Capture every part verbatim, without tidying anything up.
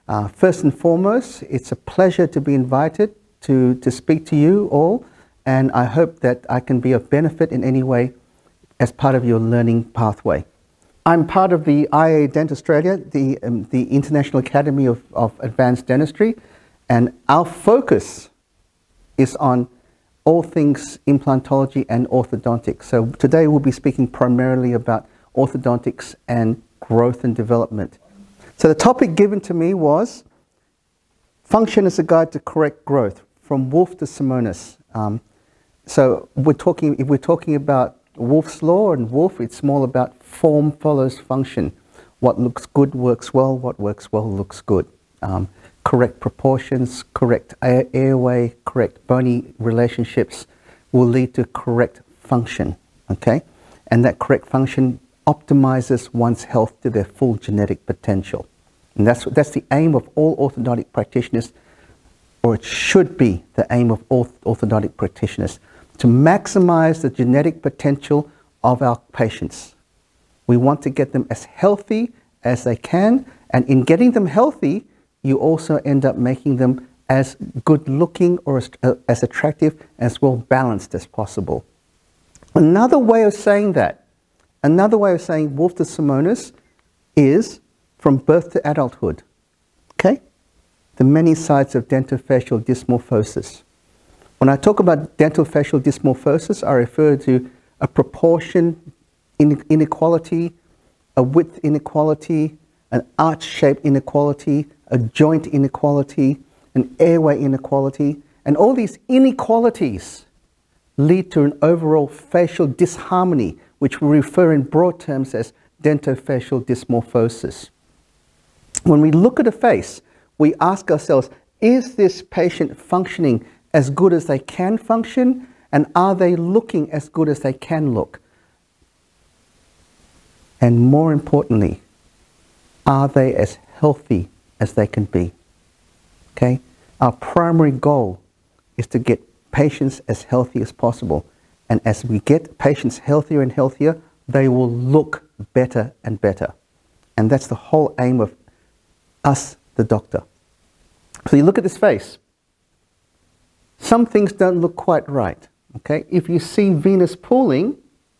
Uh, first and foremost, it's a pleasure to be invited to, to speak to you all, and I hope that I can be of benefit in any way as part of your learning pathway. I'm part of the I A Dent Australia, the, um, the International Academy of, of Advanced Dentistry, and our focus is on all things implantology and orthodontics. So today we'll be speaking primarily about orthodontics and growth and development. So the topic given to me was Function as a Guide to Correct Growth, from Wolff to Simonis. Um, so we're talking, if we're talking about Wolff's Law and Wolff, it's more about form follows function. What looks good works well, what works well looks good. Um, correct proportions, correct air, airway, correct bony relationships will lead to correct function, okay? And that correct function optimizes one's health to their full genetic potential. And that's, that's the aim of all orthodontic practitioners, or it should be the aim of all orthodontic practitioners, to maximize the genetic potential of our patients. We want to get them as healthy as they can, and in getting them healthy, you also end up making them as good looking or as, uh, as attractive, as well balanced as possible. Another way of saying that, another way of saying Wolff to Simonis is from birth to adulthood, okay? The many sides of dentofacial dysmorphosis. When I talk about dentofacial dysmorphosis, I refer to a proportion inequality, a width inequality, an arch shape inequality, a joint inequality, an airway inequality, and all these inequalities lead to an overall facial disharmony, which we refer in broad terms as dentofacial dysmorphosis. When we look at a face, we ask ourselves, is this patient functioning as good as they can function, and are they looking as good as they can look? And more importantly, are they as healthy as they can be? Okay? Our primary goal is to get patients as healthy as possible. And as we get patients healthier and healthier, they will look better and better. And that's the whole aim of us, the doctor. So you look at this face. Some things don't look quite right. Okay? If you see venous pooling,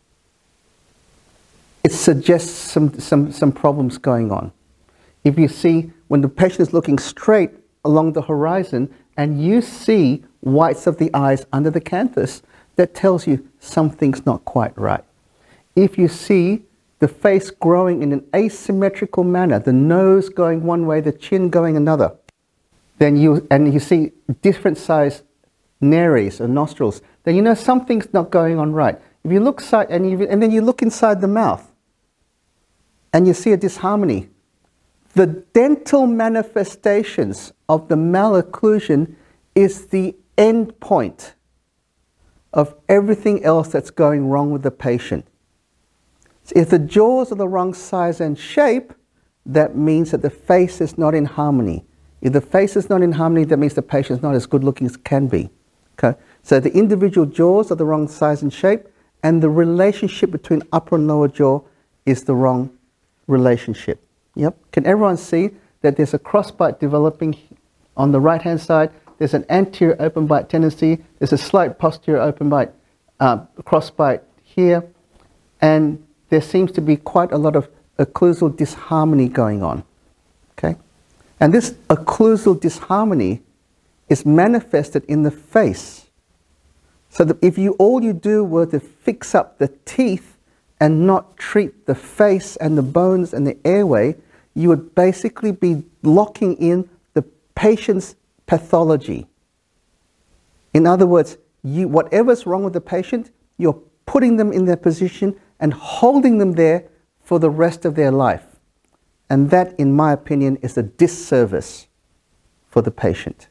it suggests some, some, some problems going on. If you see, when the patient is looking straight along the horizon and you see whites of the eyes under the canthus, that tells you something's not quite right. If you see the face growing in an asymmetrical manner, the nose going one way, the chin going another, then you, and you see different sized nares or nostrils, then you know something's not going on right. If you look side, and, you, and then you look inside the mouth and you see a disharmony, the dental manifestations of the malocclusion is the end point of everything else that's going wrong with the patient. So if the jaws are the wrong size and shape, that means that the face is not in harmony. If the face is not in harmony, that means the patient is not as good looking as can be. Okay? So the individual jaws are the wrong size and shape, and the relationship between upper and lower jaw is the wrong relationship. Yep. Can everyone see that there's a crossbite developing on the right hand side? There's an anterior open bite tendency. There's a slight posterior open bite, uh, crossbite here, and there seems to be quite a lot of occlusal disharmony going on. Okay, and this occlusal disharmony is manifested in the face. So that if you all you do were to fix up the teeth and not treat the face and the bones and the airway, you would basically be locking in the patient's pathology. In other words, you, whatever's wrong with the patient, you're putting them in their position and holding them there for the rest of their life. And that, in my opinion, is a disservice for the patient.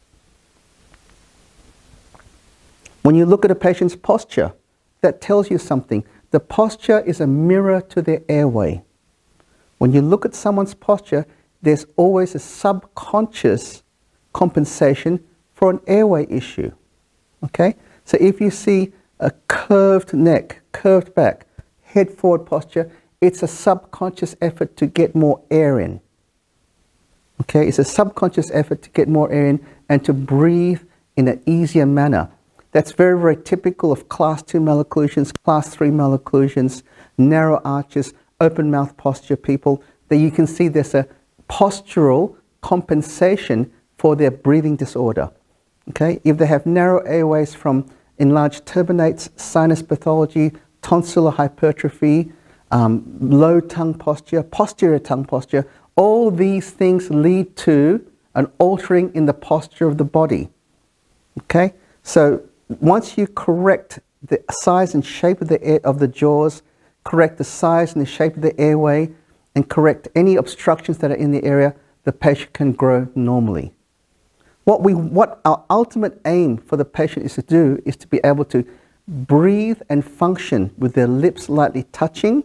When you look at a patient's posture, that tells you something. The posture is a mirror to their airway. When you look at someone's posture, there's always a subconscious compensation for an airway issue. Okay? So if you see a curved neck, curved back, head forward posture, it's a subconscious effort to get more air in. Okay, it's a subconscious effort to get more air in and to breathe in an easier manner. That's very, very typical of class two malocclusions, class three malocclusions, narrow arches, open mouth posture people, that you can see there's a postural compensation for their breathing disorder. Okay, if they have narrow airways from enlarged turbinates, sinus pathology, tonsillar hypertrophy, um, low tongue posture, posterior tongue posture, all these things lead to an altering in the posture of the body. Okay, so once you correct the size and shape of the air, of the jaws, correct the size and the shape of the airway, and correct any obstructions that are in the area, the patient can grow normally. What we, what our ultimate aim for the patient is to do is to be able to breathe and function with their lips lightly touching,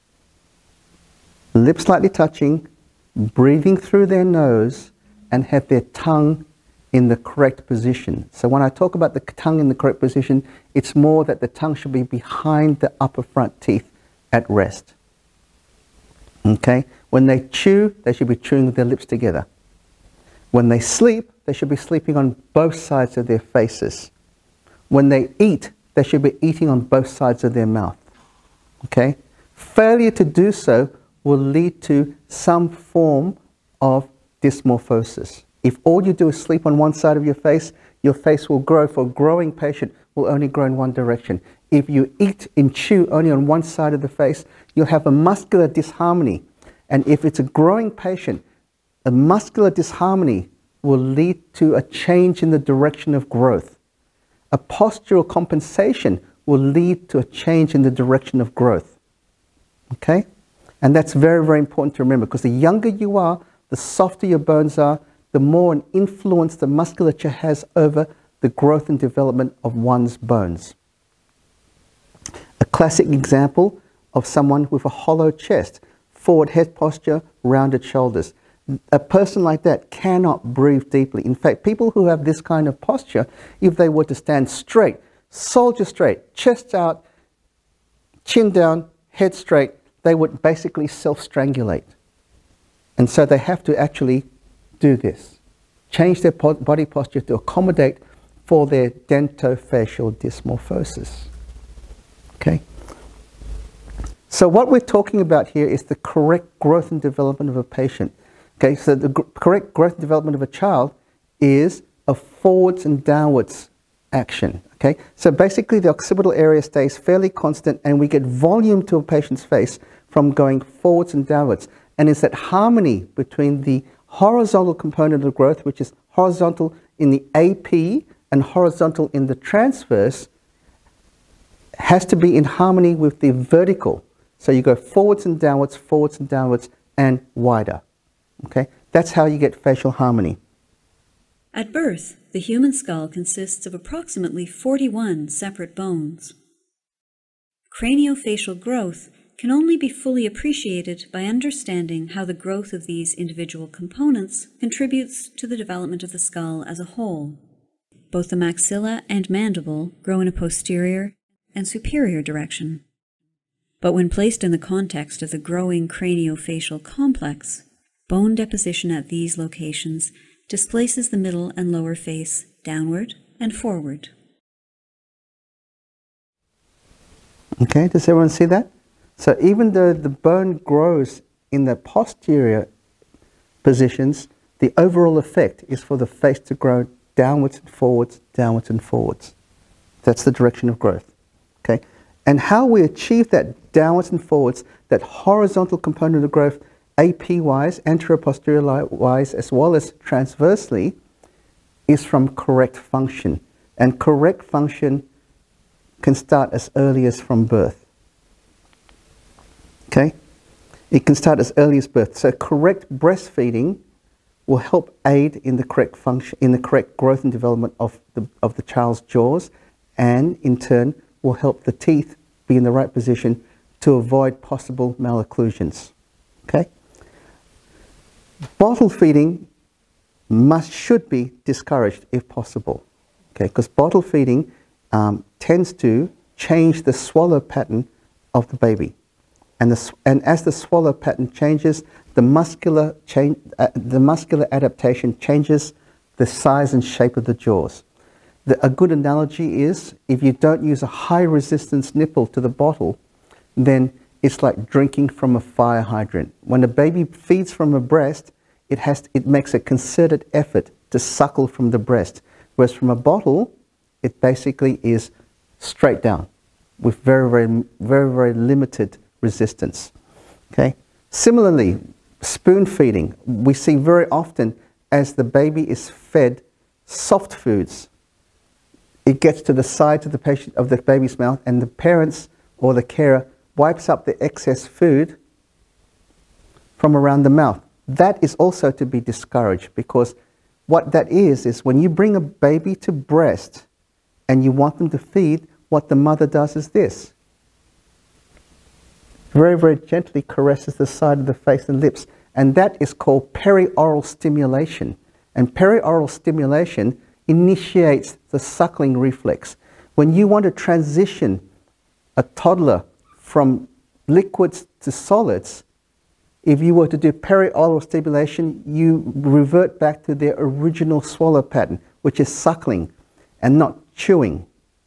lips lightly touching, breathing through their nose, and have their tongue in the correct position. So when I talk about the tongue in the correct position, it's more that the tongue should be behind the upper front teeth at rest. Okay? When they chew, they should be chewing with their lips together. When they sleep, they should be sleeping on both sides of their faces. When they eat, they should be eating on both sides of their mouth. Okay? Failure to do so will lead to some form of dysmorphosis. If all you do is sleep on one side of your face, your face will grow. For a growing patient, will only grow in one direction. If you eat and chew only on one side of the face, you'll have a muscular disharmony. And if it's a growing patient, a muscular disharmony will lead to a change in the direction of growth. A postural compensation will lead to a change in the direction of growth. Okay? And that's very, very important to remember, because the younger you are, the softer your bones are, the more an influence the musculature has over the growth and development of one's bones. A classic example of someone with a hollow chest, forward head posture, rounded shoulders. A person like that cannot breathe deeply. In fact, people who have this kind of posture, if they were to stand straight, soldier straight, chest out, chin down, head straight, they would basically self-strangulate. And so they have to actually do this. Change their body posture to accommodate for their dentofacial dysmorphosis. Okay? So what we're talking about here is the correct growth and development of a patient. Okay, so the gr correct growth and development of a child is a forwards and downwards action. Okay, so basically the occipital area stays fairly constant and we get volume to a patient's face from going forwards and downwards. And it's that harmony between the horizontal component of growth, which is horizontal in the A P and horizontal in the transverse, has to be in harmony with the vertical. So you go forwards and downwards, forwards and downwards, and wider. Okay, that's how you get facial harmony. At birth, the human skull consists of approximately forty-one separate bones. Craniofacial growth can only be fully appreciated by understanding how the growth of these individual components contributes to the development of the skull as a whole. Both the maxilla and mandible grow in a posterior and superior direction. But when placed in the context of the growing craniofacial complex, bone deposition at these locations displaces the middle and lower face downward and forward. Okay, does everyone see that? So even though the bone grows in the posterior positions, the overall effect is for the face to grow downwards and forwards, downwards and forwards. That's the direction of growth. Okay, and how we achieve that downwards and forwards, that horizontal component of growth, A P-wise, anterior-posterior-wise, as well as transversely, is from correct function. And correct function can start as early as from birth. Okay? It can start as early as birth. So correct breastfeeding will help aid in the correct function, in the correct growth and development of the, of the child's jaws, and in turn will help the teeth be in the right position to avoid possible malocclusions. Okay? Bottle feeding must, should be discouraged if possible, okay? Because bottle feeding um, tends to change the swallow pattern of the baby. And, the, and as the swallow pattern changes, the the muscular, change, uh, the muscular adaptation changes the size and shape of the jaws. The, a good analogy is, if you don't use a high resistance nipple to the bottle, then it's like drinking from a fire hydrant. When a baby feeds from a breast, it, has, it makes a concerted effort to suckle from the breast. Whereas from a bottle, it basically is straight down with very, very, very, very limited resistance. Okay? Similarly, spoon feeding, we see very often as the baby is fed soft foods, it gets to the side of the patient of the baby's mouth, and the parents or the carer wipes up the excess food from around the mouth. That is also to be discouraged, because what that is, is when you bring a baby to breast and you want them to feed, what the mother does is this. Very, very gently caresses the side of the face and lips. And that is called perioral stimulation. And perioral stimulation initiates the suckling reflex. When you want to transition a toddler from liquids to solids, if you were to do perioral stimulation, you revert back to their original swallow pattern, which is suckling and not chewing.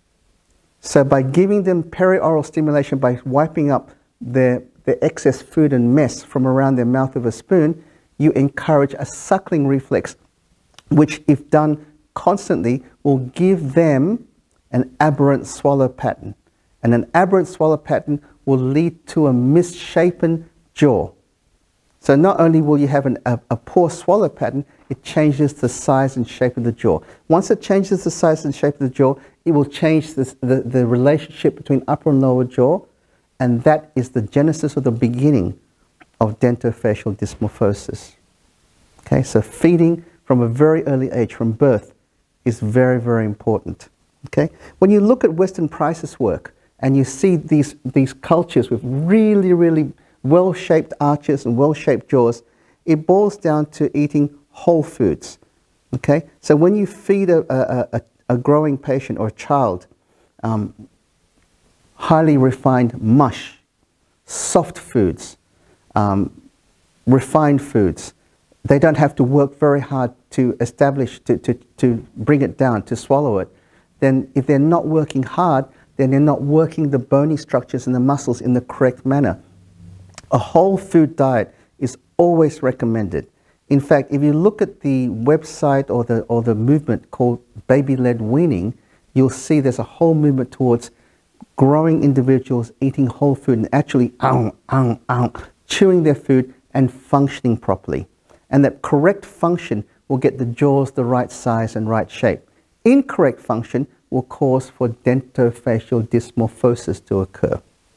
So by giving them perioral stimulation, by wiping up their, their excess food and mess from around their mouth with a spoon, you encourage a suckling reflex, which, if done constantly, will give them an aberrant swallow pattern. And an aberrant swallow pattern will lead to a misshapen jaw. So not only will you have an, a, a poor swallow pattern, it changes the size and shape of the jaw. Once it changes the size and shape of the jaw, it will change this, the, the relationship between upper and lower jaw, and that is the genesis or the beginning of dentofacial dysmorphosis. Okay, so feeding from a very early age, from birth, is very, very important. Okay? When you look at Weston Price's work and you see these, these cultures with really, really well-shaped arches and well-shaped jaws, it boils down to eating whole foods. Okay? So when you feed a, a, a, a growing patient or a child um, highly refined mush, soft foods, um, refined foods, they don't have to work very hard to establish, to, to, to bring it down, to swallow it. Then if they're not working hard, then they're not working the bony structures and the muscles in the correct manner. A whole food diet is always recommended. In fact, if you look at the website or the, or the movement called baby-led weaning, you'll see there's a whole movement towards growing individuals eating whole food and actually ow, ow, ow, chewing their food and functioning properly. And that correct function will get the jaws the right size and right shape. Incorrect function will cause for dentofacial dysmorphosis to occur.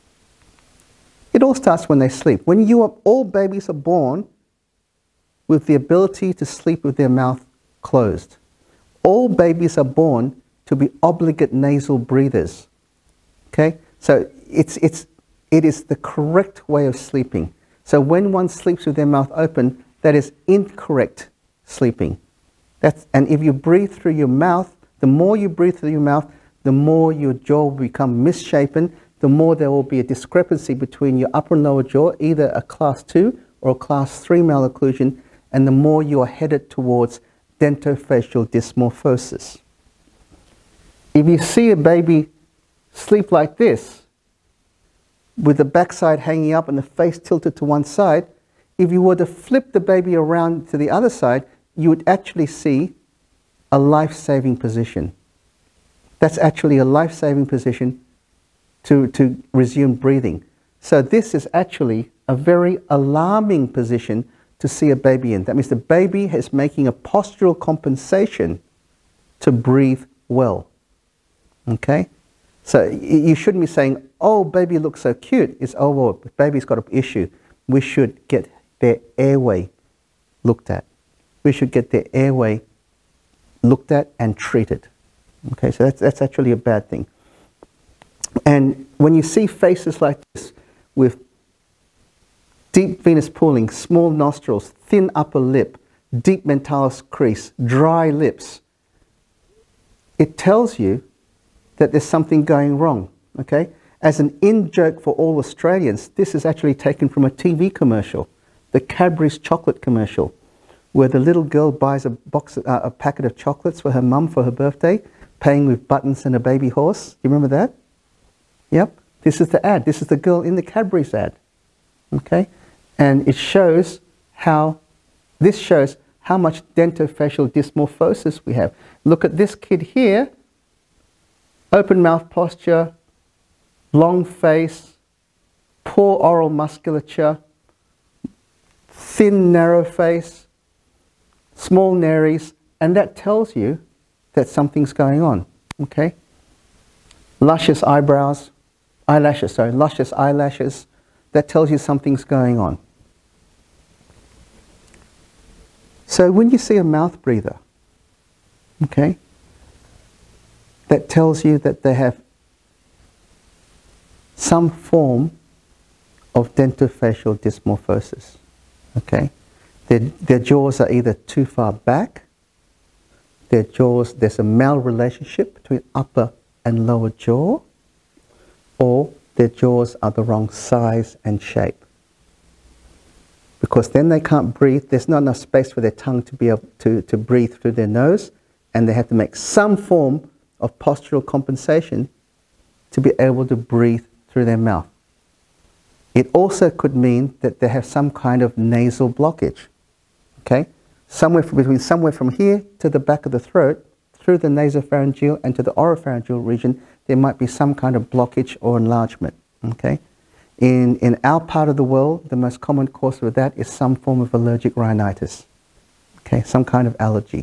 It all starts when they sleep. When you are, all babies are born with the ability to sleep with their mouth closed. All babies are born to be obligate nasal breathers. Okay? So it's, it's, it is the correct way of sleeping. So when one sleeps with their mouth open, that is incorrect sleeping. That's, and if you breathe through your mouth, the more you breathe through your mouth, the more your jaw will become misshapen, the more there will be a discrepancy between your upper and lower jaw, either a class two or a class three malocclusion, and the more you are headed towards dentofacial dysmorphosis. If you see a baby sleep like this, with the backside hanging up and the face tilted to one side, if you were to flip the baby around to the other side, you would actually see a life-saving position. That's actually a life-saving position to, to resume breathing. So this is actually a very alarming position to see a baby in. That means the baby is making a postural compensation to breathe well. Okay? So you shouldn't be saying, oh, baby looks so cute. It's, oh, well, baby's got an issue. We should get their airway looked at. We should get their airway looked at and treated. Okay, so that's, that's actually a bad thing. And when you see faces like this with deep venous pooling, small nostrils, thin upper lip, deep mentalis crease, dry lips, it tells you that there's something going wrong. Okay? As an in-joke for all Australians, this is actually taken from a T V commercial. the Cadbury's chocolate commercial, where the little girl buys a box, uh, a packet of chocolates for her mum for her birthday, paying with buttons and a baby horse. Do you remember that? Yep. This is the ad. This is the girl in the Cadbury's ad. Okay? And it shows how, this shows how much dentofacial dysmorphosis we have. Look at this kid here. Open mouth posture, long face, poor oral musculature, thin, narrow face, small nares, and that tells you that something's going on, okay? Luscious eyebrows, eyelashes, sorry, luscious eyelashes, that tells you something's going on. So when you see a mouth breather, okay, that tells you that they have some form of dentofacial dysmorphosis, okay? Their, their jaws are either too far back, their jaws, there's a mal-relationship between upper and lower jaw, or their jaws are the wrong size and shape. Because then they can't breathe, there's not enough space for their tongue to be able to, to breathe through their nose, and they have to make some form of postural compensation to be able to breathe through their mouth. It also could mean that they have some kind of nasal blockage, okay? Somewhere from, between somewhere from here to the back of the throat, through the nasopharyngeal and to the oropharyngeal region, there might be some kind of blockage or enlargement, okay? In, in our part of the world, the most common cause of that is some form of allergic rhinitis, okay? Some kind of allergy.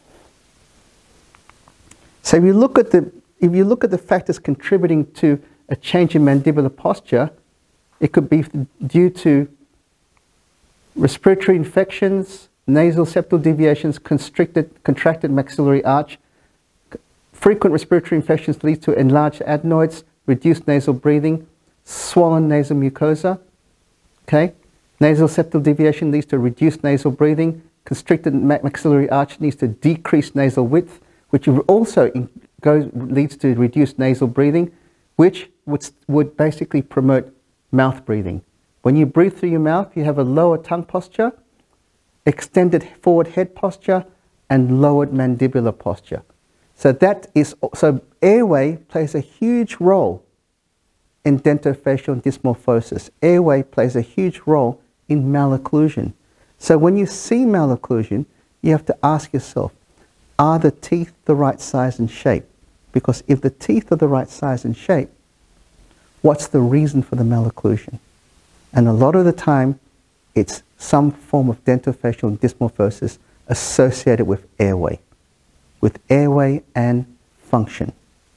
So if you look at the, if you look at the factors contributing to a change in mandibular posture, it could be due to respiratory infections, nasal septal deviations, constricted, contracted maxillary arch. Frequent respiratory infections lead to enlarged adenoids, reduced nasal breathing, swollen nasal mucosa. Okay? Nasal septal deviation leads to reduced nasal breathing. Constricted maxillary arch leads to decreased nasal width, which also in, goes, leads to reduced nasal breathing, which would, would basically promote mouth breathing. When you breathe through your mouth, you have a lower tongue posture, extended forward head posture, and lowered mandibular posture. So that is, so airway plays a huge role in dentofacial dysmorphosis. Airway plays a huge role in malocclusion. So when you see malocclusion, you have to ask yourself, are the teeth the right size and shape? Because if the teeth are the right size and shape, what's the reason for the malocclusion? And a lot of the time, it's some form of dentofacial dysmorphosis associated with airway, with airway and function.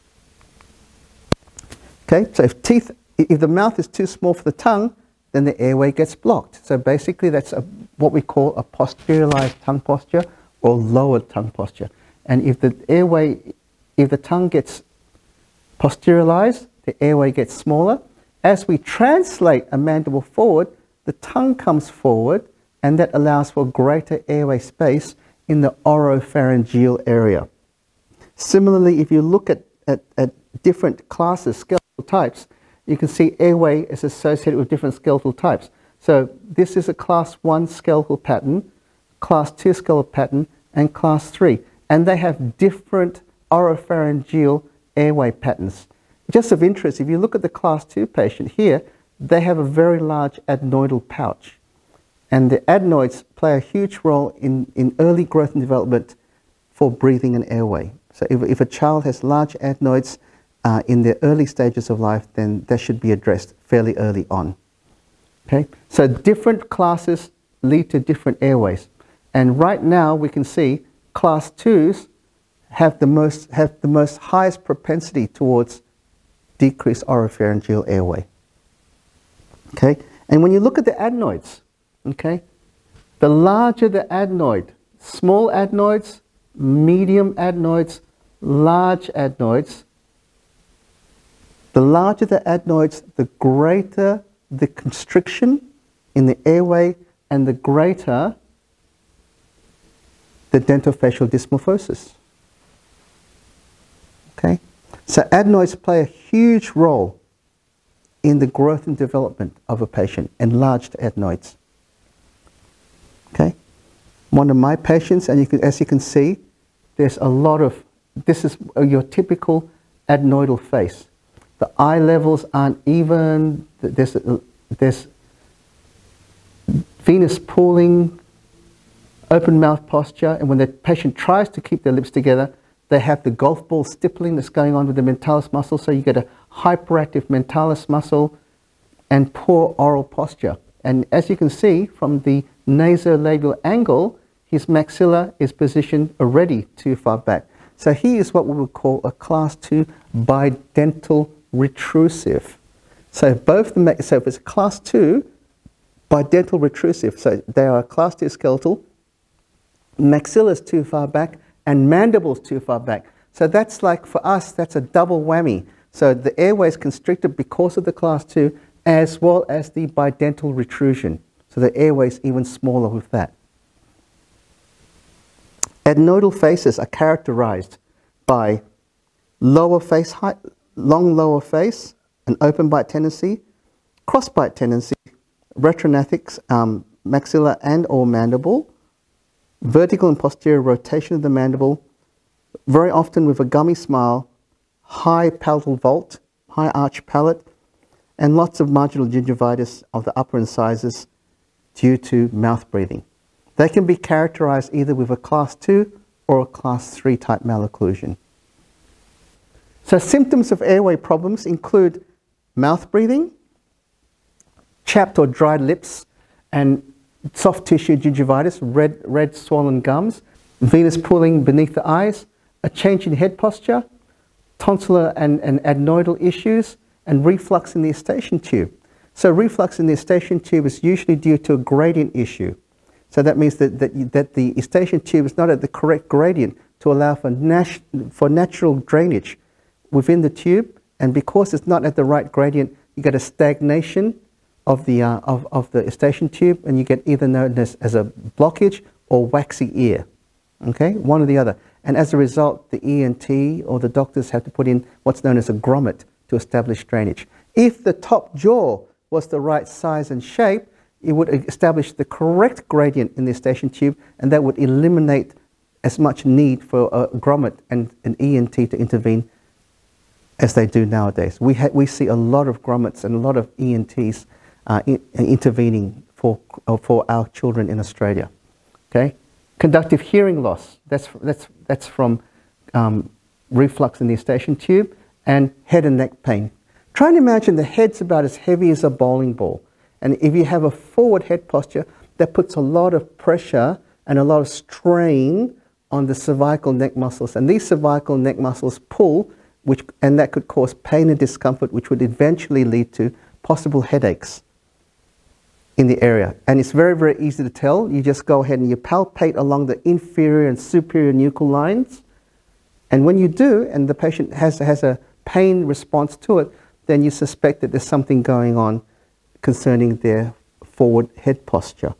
Okay, so if teeth, if the mouth is too small for the tongue, then the airway gets blocked. So basically that's a, what we call a posteriorized tongue posture or lowered tongue posture. And if the airway, if the tongue gets posteriorized, the airway gets smaller. As we translate a mandible forward, the tongue comes forward, and that allows for greater airway space in the oropharyngeal area. Similarly, if you look at, at, at different classes, skeletal types, you can see airway is associated with different skeletal types. So this is a class one skeletal pattern, class two skeletal pattern, and class three. And they have different oropharyngeal airway patterns. Just of interest, if you look at the class two patient here, they have a very large adenoidal pouch. And the adenoids play a huge role in, in early growth and development for breathing and airway. So if, if a child has large adenoids uh, in their early stages of life, then that should be addressed fairly early on. Okay? So different classes lead to different airways. And right now we can see class twos have the most, have the most highest propensity towards decreased oropharyngeal airway. Okay? And when you look at the adenoids, okay, the larger the adenoid, small adenoids, medium adenoids, large adenoids, the larger the adenoids, the greater the constriction in the airway and the greater the dentofacial dysmorphosis. Okay? So adenoids play a huge role in the growth and development of a patient, enlarged adenoids. one of my patients, and you can, as you can see, there's a lot of, this is your typical adenoidal face. The eye levels aren't even, there's, there's venous pooling, open mouth posture, and when the patient tries to keep their lips together, they have the golf ball stippling that's going on with the mentalis muscle, so you get a hyperactive mentalis muscle and poor oral posture. And as you can see from the nasolabial angle, his maxilla is positioned already too far back. So he is what we would call a class two bidental retrusive. So both the, so if it's class two bidental retrusive, so they are class two skeletal, maxilla is too far back, and mandibles too far back. So that's like, for us, that's a double whammy. So the airway is constricted because of the class two, as well as the bidental retrusion. So the airway is even smaller with that. Adenoidal faces are characterized by lower face height, long lower face, an open bite tendency, cross bite tendency, retrognathic um, maxilla and or mandible, vertical and posterior rotation of the mandible, very often with a gummy smile, high palatal vault, high arch palate, and lots of marginal gingivitis of the upper incisors due to mouth breathing. They can be characterized either with a class two or a class three type malocclusion. So symptoms of airway problems include mouth breathing, chapped or dried lips, and soft tissue gingivitis, red, red swollen gums, venous pooling beneath the eyes, a change in head posture, tonsillar and, and adenoidal issues, and reflux in the eustachian tube. So reflux in the eustachian tube is usually due to a gradient issue. So that means that, that, that the eustachian tube is not at the correct gradient to allow for, nat for natural drainage within the tube, and because it's not at the right gradient, you get a stagnation of the, uh, of, of the eustachian tube, and you get either known as, as a blockage or waxy ear. Okay, one or the other. And as a result, the E N T or the doctors have to put in what's known as a grommet to establish drainage. If the top jaw was the right size and shape, it would establish the correct gradient in the eustachian tube, and that would eliminate as much need for a grommet and an E N T to intervene as they do nowadays. We, ha we see a lot of grommets and a lot of E N Ts uh, in, intervening for, uh, for our children in Australia. Okay? Conductive hearing loss, that's, that's, that's from um, reflux in the eustachian tube, and head and neck pain. Try and imagine the head's about as heavy as a bowling ball. And if you have a forward head posture, that puts a lot of pressure and a lot of strain on the cervical neck muscles. And these cervical neck muscles pull, which, and that could cause pain and discomfort, which would eventually lead to possible headaches in the area. And it's very, very easy to tell. You just go ahead and you palpate along the inferior and superior nuchal lines. And when you do, and the patient has, has a pain response to it, then you suspect that there's something going on concerning their forward head posture.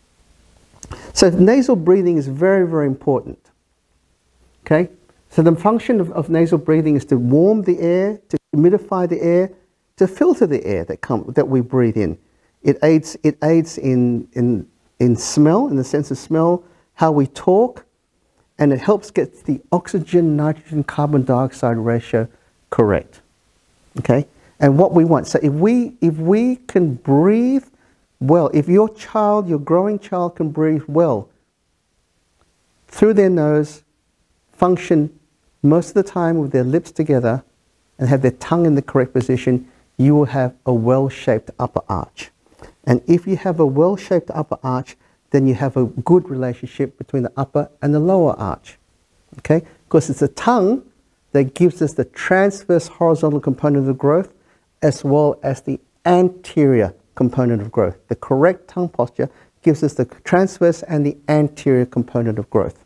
So nasal breathing is very, very important. Okay? So the function of, of nasal breathing is to warm the air, to humidify the air, to filter the air that, come, that we breathe in. It aids, it aids in, in, in smell, in the sense of smell, how we talk, and it helps get the oxygen, nitrogen, carbon dioxide ratio correct. Okay? And what we want, so if we, if we can breathe well, if your child, your growing child can breathe well through their nose, function most of the time with their lips together, and have their tongue in the correct position, you will have a well-shaped upper arch. And if you have a well-shaped upper arch, then you have a good relationship between the upper and the lower arch. Okay? Because it's the tongue that gives us the transverse horizontal component of the growth, as well as the anterior component of growth. The correct tongue posture gives us the transverse and the anterior component of growth.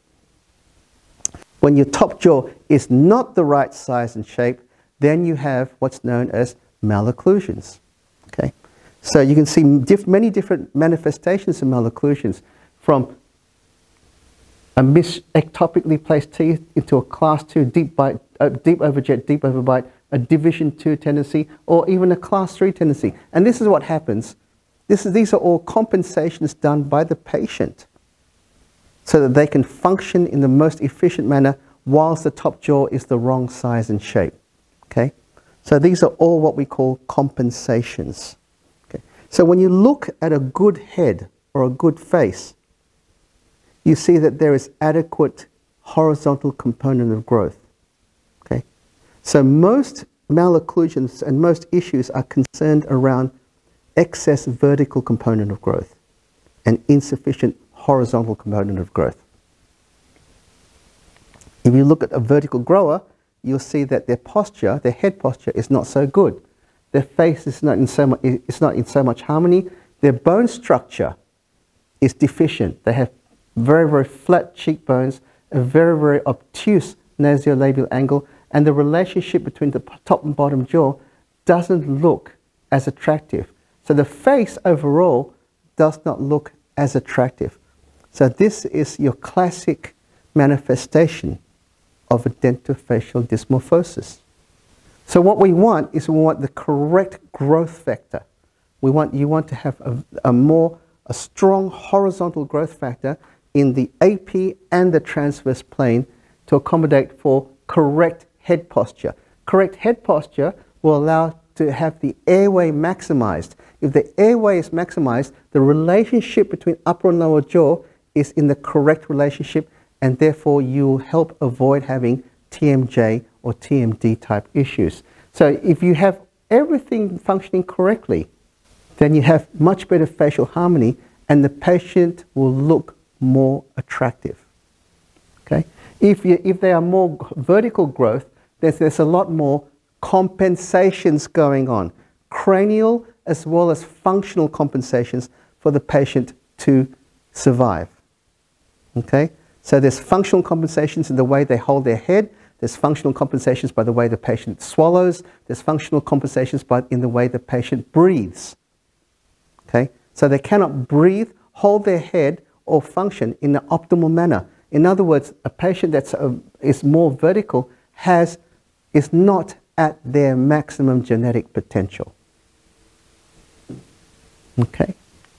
When your top jaw is not the right size and shape, then you have what's known as malocclusions. Okay? So you can see diff many different manifestations of malocclusions, from a mis-ectopically placed teeth into a class two deep bite, uh, deep overjet, deep overbite, a division two tendency, or even a class three tendency. And this is what happens. This is, these are all compensations done by the patient. so that they can function in the most efficient manner whilst the top jaw is the wrong size and shape. Okay? So these are all what we call compensations. Okay? So when you look at a good head or a good face, you see that there is adequate horizontal component of growth. Okay? So most malocclusions and most issues are concerned around excess vertical component of growth and insufficient horizontal component of growth. If you look at a vertical grower, you'll see that their posture, their head posture, is not so good. Their face is not in so much, it's not in so much harmony. Their bone structure is deficient. They have very, very flat cheekbones, a very, very obtuse nasolabial angle, and the relationship between the top and bottom jaw doesn't look as attractive. So the face overall does not look as attractive. So this is your classic manifestation of a dentofacial dysmorphosis. So what we want is we want the correct growth factor. We want, you want to have a, a more, a strong horizontal growth factor in the A P and the transverse plane to accommodate for correct head posture. Correct head posture will allow to have the airway maximized. If the airway is maximized, the relationship between upper and lower jaw is in the correct relationship, and therefore you will help avoid having T M J or T M D type issues. So if you have everything functioning correctly, then you have much better facial harmony and the patient will look more attractive. Okay? If, you, if they are more vertical growth, there's, there's a lot more compensations going on, cranial as well as functional compensations for the patient to survive. Okay? So there's functional compensations in the way they hold their head, there's functional compensations by the way the patient swallows, there's functional compensations by, in the way the patient breathes. Okay? So they cannot breathe, hold their head, or function in an optimal manner. In other words, a patient that uh, is more vertical has, is not at their maximum genetic potential. Okay?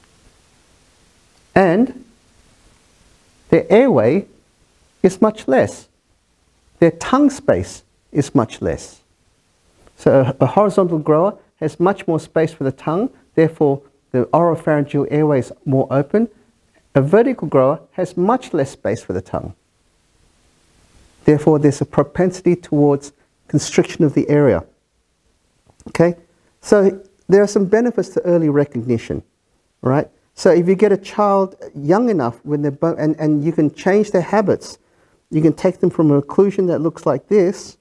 And their airway is much less. Their tongue space is much less. So a, a horizontal grower has much more space for the tongue, therefore the oropharyngeal airway is more open. A vertical grower has much less space for the tongue. Therefore, there's a propensity towards constriction of the area. Okay? So there are some benefits to early recognition, right? So if you get a child young enough when they're bo- and, and you can change their habits, you can take them from an occlusion that looks like this,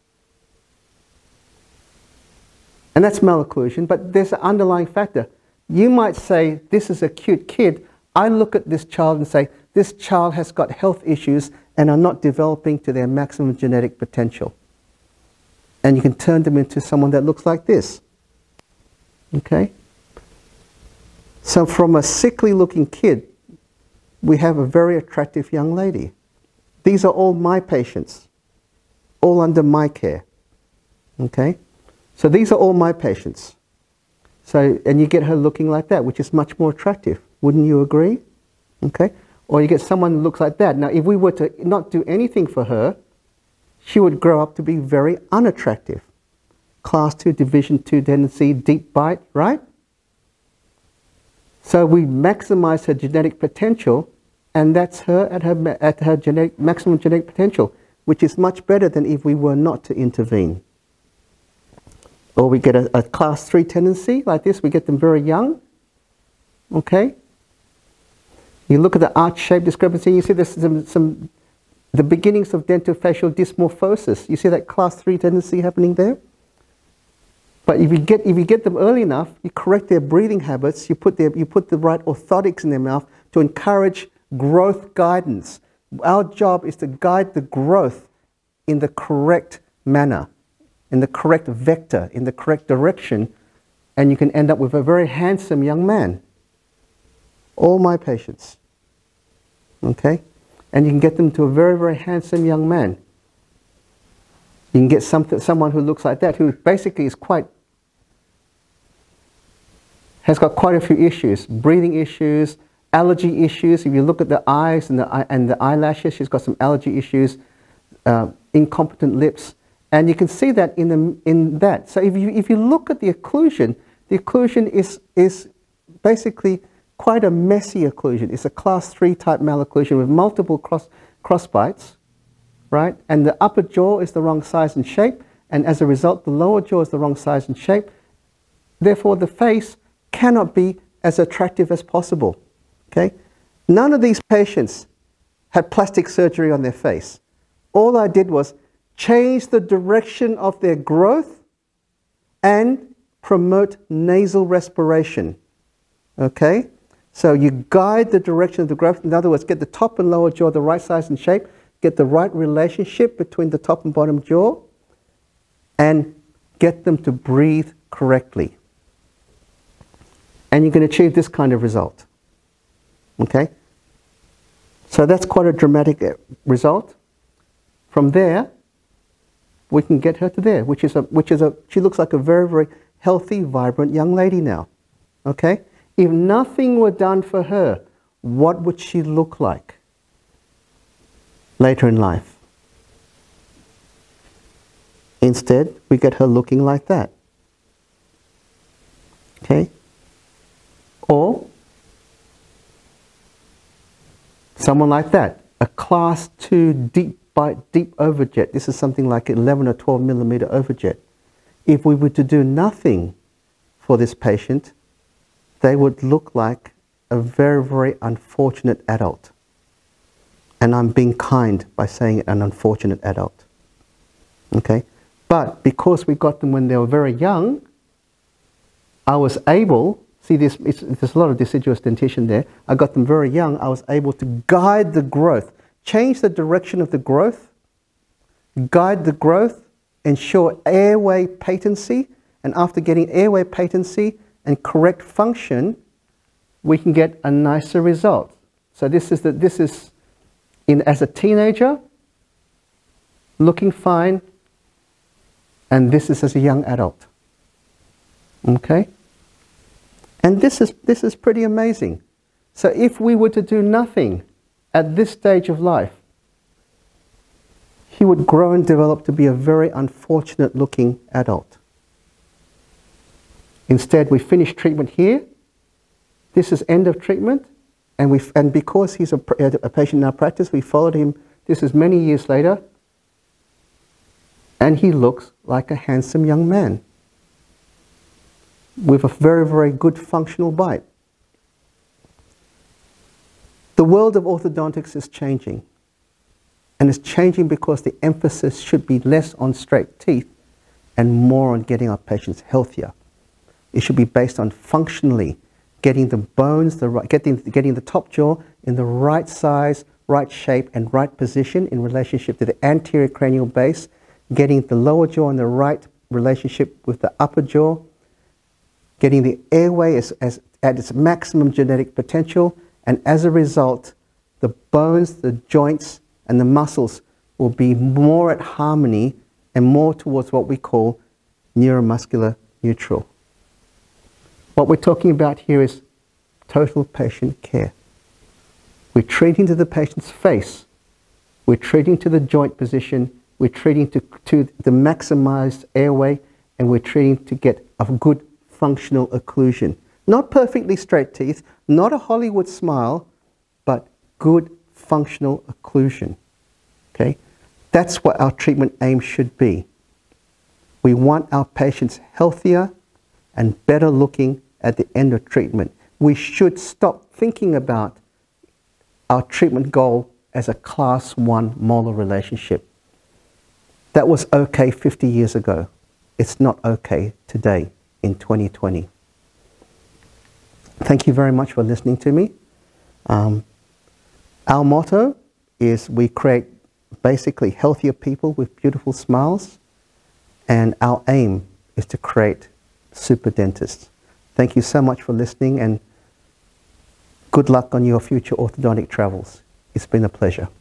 and that's malocclusion, but there's an underlying factor. You might say, this is a cute kid. I look at this child and say, this child has got health issues and are not developing to their maximum genetic potential. And you can turn them into someone that looks like this. Okay? So from a sickly looking kid, we have a very attractive young lady. These are all my patients, all under my care. Okay? So these are all my patients. So, and you get her looking like that, which is much more attractive. Wouldn't you agree? Okay? Or you get someone who looks like that. Now, if we were to not do anything for her, she would grow up to be very unattractive. Class two, division two tendency, deep bite, right? So we maximize her genetic potential, and that's her at her, at her genetic, maximum genetic potential, which is much better than if we were not to intervene. Or we get a, a class three tendency like this, we get them very young. Okay? You look at the arch shape discrepancy, you see there's some, some the beginnings of dentofacial dysmorphosis. You see that class three tendency happening there? But if you get, if you get them early enough, you correct their breathing habits, you put, their, you put the right orthotics in their mouth to encourage growth guidance. Our job is to guide the growth in the correct manner, in the correct vector, in the correct direction, and you can end up with a very handsome young man. All my patients. Okay? And you can get them to a very, very handsome young man. You can get something, someone who looks like that, who basically is quite, has got quite a few issues, breathing issues, allergy issues. If you look at the eyes and the, eye, and the eyelashes, she's got some allergy issues, uh, incompetent lips. And you can see that in, the, in that. So if you, if you look at the occlusion, the occlusion is, is basically quite a messy occlusion. It's a class three type malocclusion with multiple cross, cross bites, right? And the upper jaw is the wrong size and shape. And as a result, the lower jaw is the wrong size and shape. Therefore, the face cannot be as attractive as possible. Okay? None of these patients had plastic surgery on their face. All I did was change the direction of their growth and promote nasal respiration. Okay? So you guide the direction of the growth. In other words, get the top and lower jaw the right size and shape, get the right relationship between the top and bottom jaw, and get them to breathe correctly. And you can achieve this kind of result. Okay? So that's quite a dramatic result. From there, we can get her to there, which is a, which is a, she looks like a very, very healthy, vibrant young lady now. Okay? If nothing were done for her, what would she look like later in life? Instead, we get her looking like that. Okay? Or someone like that, a class two deep bite, deep overjet. This is something like eleven or twelve millimeter overjet. If we were to do nothing for this patient, they would look like a very, very unfortunate adult. And I'm being kind by saying an unfortunate adult. Okay? But because we got them when they were very young, I was able, see this, it's, there's a lot of deciduous dentition there, I got them very young, I was able to guide the growth, change the direction of the growth, guide the growth, ensure airway patency, and after getting airway patency and correct function, we can get a nicer result. So this is, the, this is in, as a teenager, looking fine, and this is as a young adult. Okay? And this is, this is pretty amazing. So if we were to do nothing at this stage of life, he would grow and develop to be a very unfortunate looking adult. Instead, we finish treatment here. This is end of treatment. And, we, and because he's a, a patient in our practice, we followed him, this is many years later, and he looks like a handsome young man with a very, very good functional bite. The world of orthodontics is changing. And it's changing because the emphasis should be less on straight teeth and more on getting our patients healthier. It should be based on functionally getting the bones, the right, getting, getting the top jaw in the right size, right shape, and right position in relationship to the anterior cranial base, getting the lower jaw in the right relationship with the upper jaw, getting the airway as, as, at its maximum genetic potential, and as a result, the bones, the joints, and the muscles will be more at harmony and more towards what we call neuromuscular neutral. What we're talking about here is total patient care. We're treating to the patient's face, we're treating to the joint position, we're treating to, to the maximized airway, and we're treating to get a good functional occlusion. Not perfectly straight teeth, not a Hollywood smile, but good functional occlusion. Okay? That's what our treatment aim should be. We want our patients healthier and better looking at the end of treatment. We should stop thinking about our treatment goal as a class one molar relationship. That was okay fifty years ago. It's not okay today in twenty twenty. Thank you very much for listening to me. Um, our motto is we create basically healthier people with beautiful smiles, and our aim is to create super dentists. Thank you so much for listening, and good luck on your future orthodontic travels. It's been a pleasure.